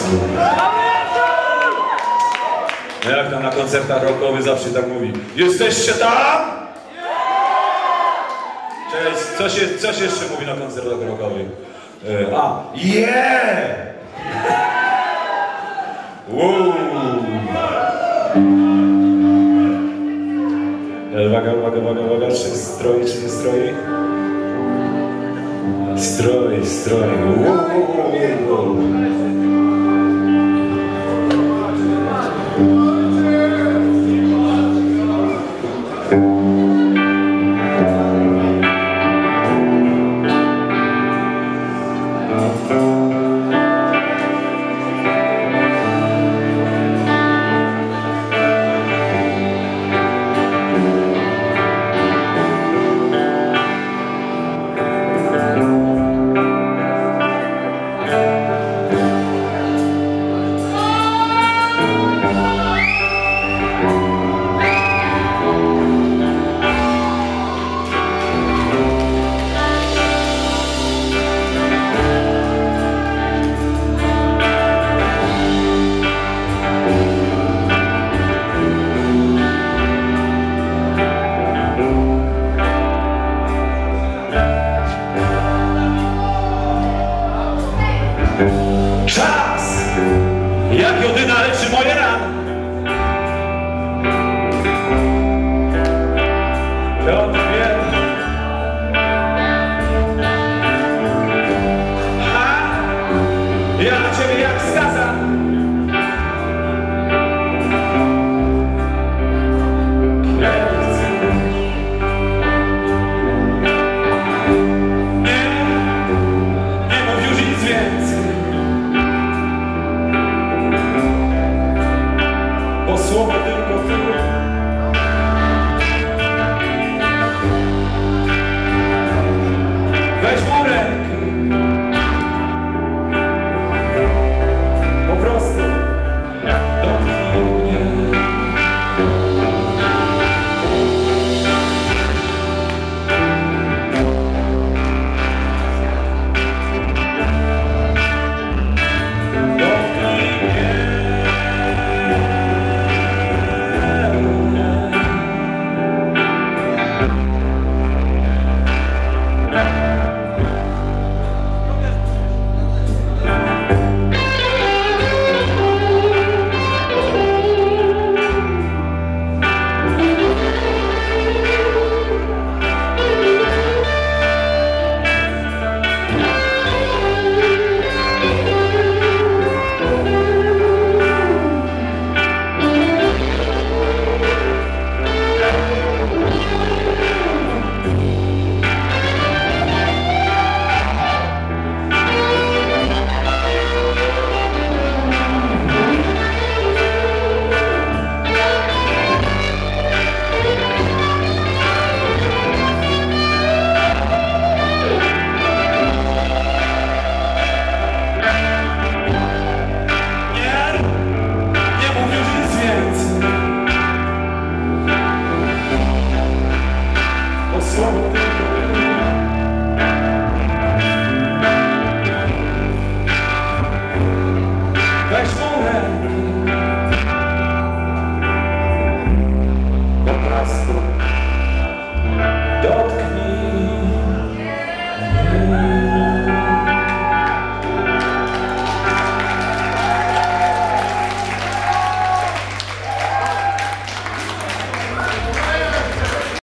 No jak tam na koncertach rockowych zawsze tak mówi. Jesteście tam? Cześć, coś jeszcze mówi na koncertach rockowych? Uwaga, czy stroi, czy nie stroi? Stroi. Czas! Jak jodyna leczy moje rany. Piotr wie. Ja na ciebie jak skaza. Nie mów już nic więcej. Słowo